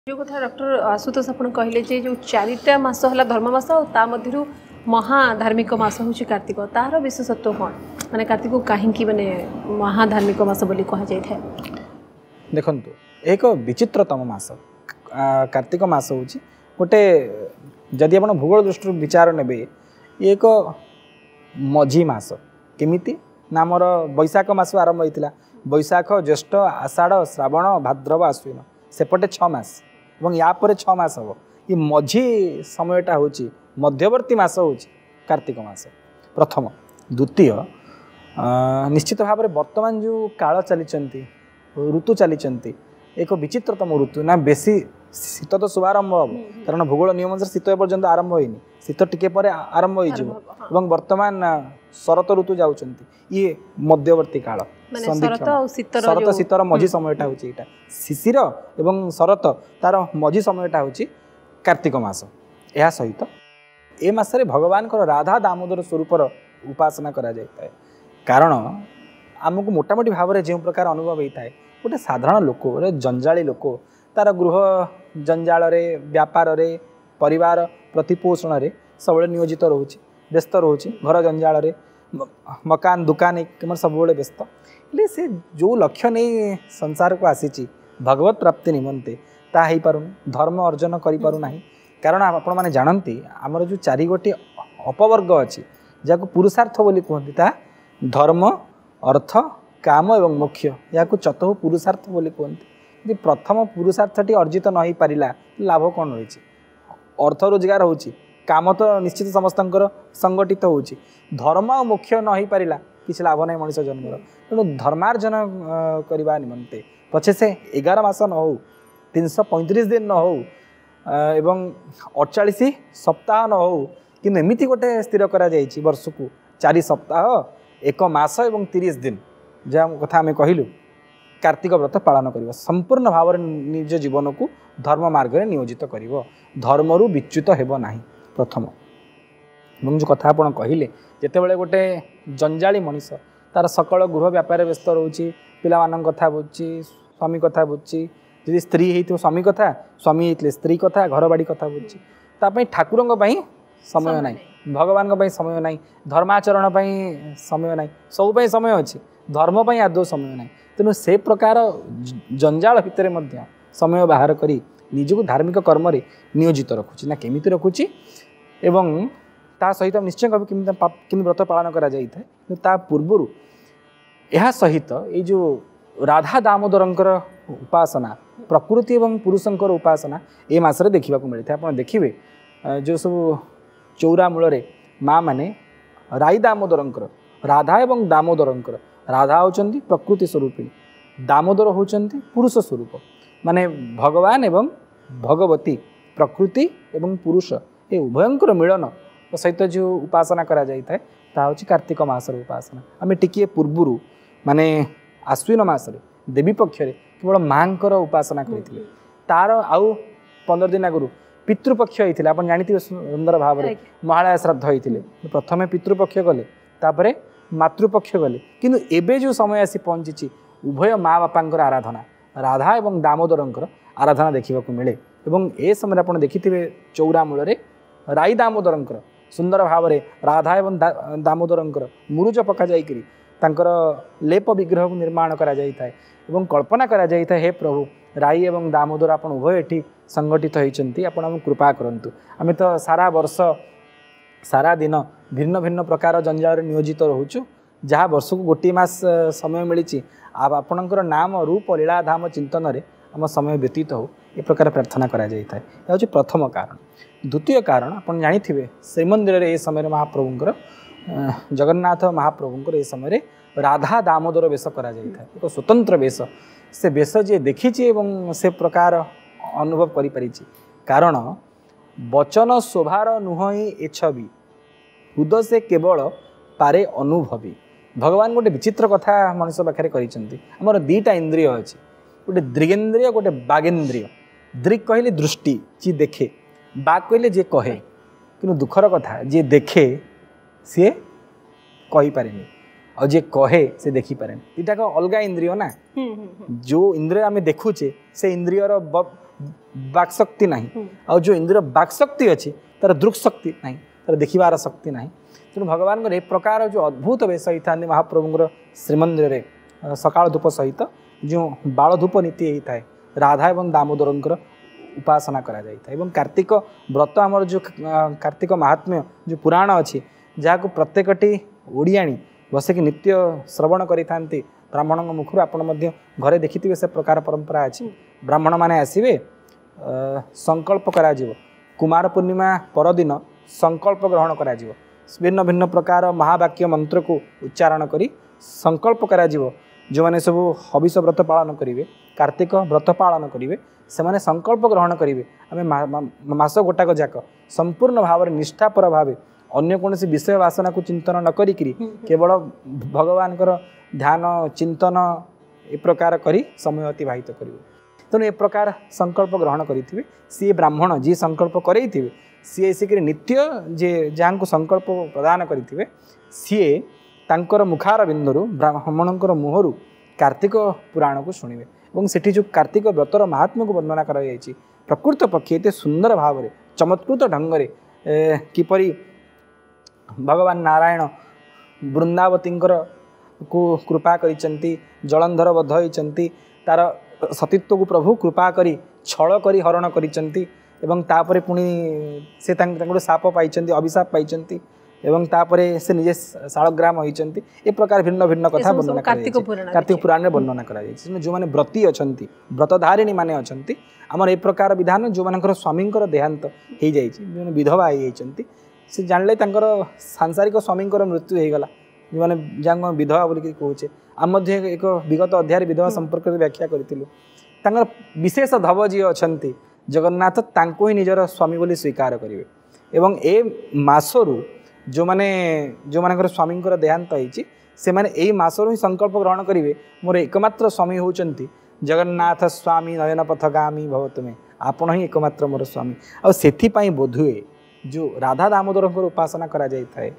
जो कथा डॉक्टर आशुतोष आप कहले जो चारिटा मास है धर्म मास और महाधार्मिक मास हूँ कार्तिक तार विशेषत्व कौन माने कार्तिक कहीं माने महाधार्मिक मास बोली कह जाए देखु एक विचित्रतम मास कार्तिक मास हूँ गोटे जदि आप भूगोल दृष्टि विचार ने एक मझी मास केमिति ना आमर बैशाख मास आरंभ होता बैशाख ज्येष्ठ आषाढ़ श्रावण भाद्रव आश्विन सेपटे 6 मास और यापर 6 मास हम ये मझी समयटा हूँ मध्यवर्ती मास हूँ कार्तिक मास प्रथम द्वितीय निश्चित भाव में वर्तमान जो काल चली ऋतु चली एक विचित्रतम ऋतु ना बेसी शीत तो शुभारंभ हम कारण भूगोल नियम अनुसार शीत पर्यंत आरंभ होनी शीत टिके पर आरंभ हो वर्तमान शरत ऋतु जाउछंती ये मध्यवर्ती काल शरत शीतर मझी समयटा हूँ यहाँ शिशिर एवं शरत तार मझी समयटा हूँ कार्तिक मास यह सहित ए मासरे भगवान को राधा दामोदर स्वरूपर उपासना करा जाए कारण आमको मोटामोटी भाव में जो प्रकार अनुभव होता है गोटे साधारण लोक जंजाली लोक तार गृह जंजाल व्यापार परिवार प्रतिपोषण रे सब नियोजित रोचे व्यस्त रोचे घर जंजाल मकान दुकान सब व्यस्त ले से जो लक्ष्य नहीं संसार को आसी भगवत प्राप्ति निमंते ता हो पारुनी धर्म अर्जन करूना कारण आपण मैंने जानती आमर जो 4 गोटी अपवर्ग अच्छी जहाँ पुरुषार्थ बोली कहती ता धर्म अर्थ काम एवं मोक्ष या चतुर्थ पुरुषार्थ बोली कहते प्रथम पुरुषार्थटी अर्जित न हो पारा लाभ कौन रही अर्थ रोजगार हो काम तो निश्चित समस्त संगठित हो धर्म और मोक्ष न हो पारा किसी लाभ ना मनीष जन्म तेणु धर्मार्जन करने निमंते पछे से 11 मास न हो 335 दिन न हो एवं 48 सप्ताह न हो कि एमती गोटे स्थिर करा वर्ष को 4 सप्ताह 1 मास एवं 30 दिन जहाँ कथा आम कहलु कार्तिक व्रत पालन कर संपूर्ण भाव निज जीवन को धर्म मार्ग में नियोजित कर धर्मरू विच्युत हेब ना प्रथम जो कथा आप कहले जितेबाला गोटे जंजाली मनीष तार सकल गृह व्यापार व्यस्त रोचे पिलामान कथा बुझी स्वामी कथा बुझी जी स्त्री हो स्वामी कथा स्वामी होते स्त्री कथा घर बाड़ी कथा बुझी ताप ठाकुरों समय ना भगवान समय ना धर्माचरण समय ना सब समय अच्छी धर्म आदौ समय ना तेणु से प्रकार जंजाल भितर समय बाहर करी निजको धार्मिक कर्म नियोजित रखुची ना केमिति रखुची एवं ता सहित निश्चय कभी व्रत पालन करा जाए ता पूर्वर यह सहित ये जो राधा दामोदरंकर उपासना प्रकृति एवं पुरुषंकर उपासना ए मासरे देखा मिलता है आप देखिए जो सब चौरा मूल माँ मैंने राई दामोदरंकर राधा एवं दामोदरंकर राधा होचंती प्रकृति स्वरूपिणी दामोदर होचंती पुरुष स्वरूप माने भगवान एवं भगवती प्रकृति एवं पुरुष ये उभयंकर मिलन सहित जो उपासना करा जाए ताकि कार्तिक मासर उपासना आम टिके पूर्वर माने आश्विन मासरे देवी पक्ष केवल माँ उपासना करते तार आउ 15 दिन आगु पितृपक्ष होता आप जानते सुंदर भाव में महालया श्राद्ध होते प्रथम पितृपक्ष गले तापर मातृपक्ष गले किंतु एबे जो समय आसी पहुँची उभय माँ बापा आराधना राधा एवं दामोदरंकर आराधना देखा मिले और ए समय आप देखिथे चौरा मूल राई दामोदरंकर सुंदर भाव में राधा एवं दामोदरंकर मुरुज पका जाकरी लेप विग्रह को निर्माण करा जाए एवं कल्पना करा जाए हे प्रभु राई एवं दामोदर आप उभय एटी संगठित होती आपण कृपा करंतु आम तो सारा वर्ष सारा दिन भिन्न भिन्न प्रकार जंजाल नियोजित रोचु जहाँ वर्ष को गोटे मास समय मिली आपणकर नाम रूप लीला धाम चिंतन में आम समय व्यतीत हो ए प्रकार प्रार्थना करा जाए यह हूँ प्रथम कारण द्वितीय कारण आप जानी श्रीमंदिर ए समय महाप्रभुंर जगन्नाथ महाप्रभुंर ए समय राधा दामोदर वेश करा जाए एक स्वतंत्र वेश से वेश जी देखी से प्रकार अनुभव करि कारण वचन शोभार नुह ही ए छवि हृदय से केवल पारे अनुभवी भगवान गोटे विचित्र कथा मनुष पाखे कर दीटा इंद्रिय अच्छी गोटे दृगेन्द्रिय गोटे बागेन्द्रिय दृक् कहले दृष्टि जी देखे बाग कहले जे कहे कि दुखर कथा जी देखे सी कहीपे और जे कहे से देखिपारे इटा अलग इंद्रिय ना जो इंद्रिय आम देखुचे से इंद्रियर बाक्शक्ति नहीं और जो इंद्र बाक्शक्ति अच्छी तार दृक् शक्ति नहीं तार देखिबार शक्ति नहीं तेणु भगवान एक प्रकार जो अद्भुत वेश होता है महाप्रभुर श्रीमंदिर में सकाल धूप सहित जो बाल धूप नीति होता है राधा एवं दामोदर उपासना करा जाता है कार्तिक व्रत आमर जो कार्तिक महात्म्य जो पुराण अच्छी जहाँ प्रत्येकटी ओडियाणी बसिक नित्य श्रवण करि ब्राह्मण मुखर आपण घरे देखिथिबे से प्रकार परंपरा अच्छी ब्राह्मण माने आसिबे संकल्प करा जीवो कुमार पूर्णिमा परदिन संकल्प ग्रहण करा जीवो भिन्न भिन्न प्रकार महावाक्य मंत्र को उच्चारण करी संकल्प करा जीवो जो माने सब हविष व्रत पालन करेंगे कार्तिक व्रत पालन करेंगे से माने संकल्प ग्रहण करेंगे आम मास गोटाक जाक संपूर्ण भाव निष्ठापर भाव अन्य कौन विषय वासना को चिंतन न करी केवल भगवान ध्यान चिंतन ए प्रकार करी समय अतिबाहित करेंगे तेणु ए प्रकार संकल्प ग्रहण करेंगे सी ब्राह्मण जी संकल्प करे सी आसिक नित्य जे जहाँ को संकल्प प्रदान करेंगे सी तांकर मुखार बिंदु ब्राह्मणों मुहर कार्तिक पुराण को शुणवे और सेठी जो कार्तिक व्रतर महात्म्य को वर्णना करा जायछि प्रकृत पक्षे एते सुंदर भाव चमत्कृत ढंग से किपरि भगवान नारायण वृंदावती को कृपा करिसंती जलंधर बद्ध होइसंती तार सतीत्व को प्रभु कृपा करी छल करी हरण करिसंती एवं तापरे पुणी से शाप पाइचंती अभिशाप पाइचंती एवं तापरे से निजे शालग्राम होइचंती ए प्रकार भिन्न भिन्न कथा वर्णना कार्तिक पुराण में वर्णना करा जायछि जो माने व्रती अछंती व्रतधारिणी माने अछंती हमर ए प्रकार विधान जो मानकर स्वामींकर देहांत हो जाइछि जो विधवा हो जाइछंती से जानले तांकर सांसारिक स्वामींकर मृत्यु हो गला जो माने जहाँ विधवा बोलिक कहे आम एक विगत अध्याय विधवा संपर्क में व्याख्या करूँ तांकर विशेष धव जी अछंती जगन्नाथ तांको ही निजर स्वामी बोली स्वीकार करेंगे एवं ए मासरू जो माने स्वामींकर देहांत होइछि से माने एई मासरू ही संकल्प ग्रहण करेंगे मोर एकमात्र स्वामी होचंती जगन्नाथ स्वामी नयन पथगामी भवतु में आपण ही एकमात्र मोर स्वामी आ सेथिपाई बोधुए जो राधा दामोदर उपासना करा जाय थाए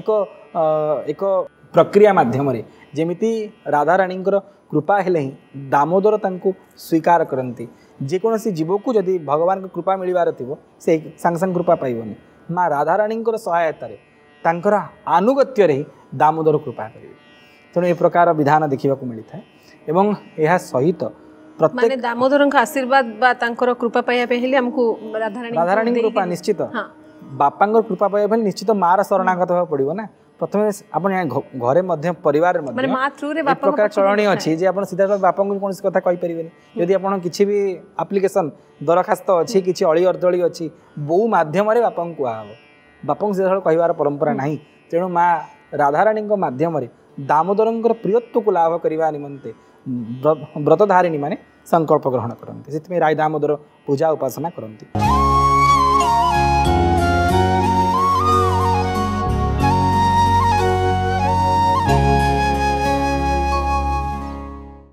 एक प्रक्रिया माध्यम जेमिति राधा रानी कृपा हेले ही दामोदर तांको स्वीकार करती जेकोसी जीव को जदि भगवान कृपा मिलबार थी से सांग सांग कृपा पाइबनी माँ राधा रानी सहायतार आनुगत्य ही दामोदर कृपा करेंगे तेणु ए प्रकार विधान देखा मिलता है एवं यह सहित प्रत्येक दामोदर आशीर्वाद बा तांकर कृपा पाइबा हमको राधा रानी कृपा निश्चित बापा कृपा पाइबा निश्चित मार शरणागत होगा पड़ो ना प्रथम आप घरे मध्य परिवार प्रकार चलनी अच्छी जे आप सीधा बापा को कौन कथा कहींपारे जदि आप किसी भी आप्लिकेसन दरखास्त अच्छी किसी अली अर्दली अच्छी बो मध्यम बापा को कह बापा सीधा कहार परंपरा ना तेणु माँ राधाराणी मध्यम दामोदर प्रियत्व को लाभ करने निमंते व्रतधारिणी माने संकल्प ग्रहण करते से राय दामोदर पूजा उपासना करती।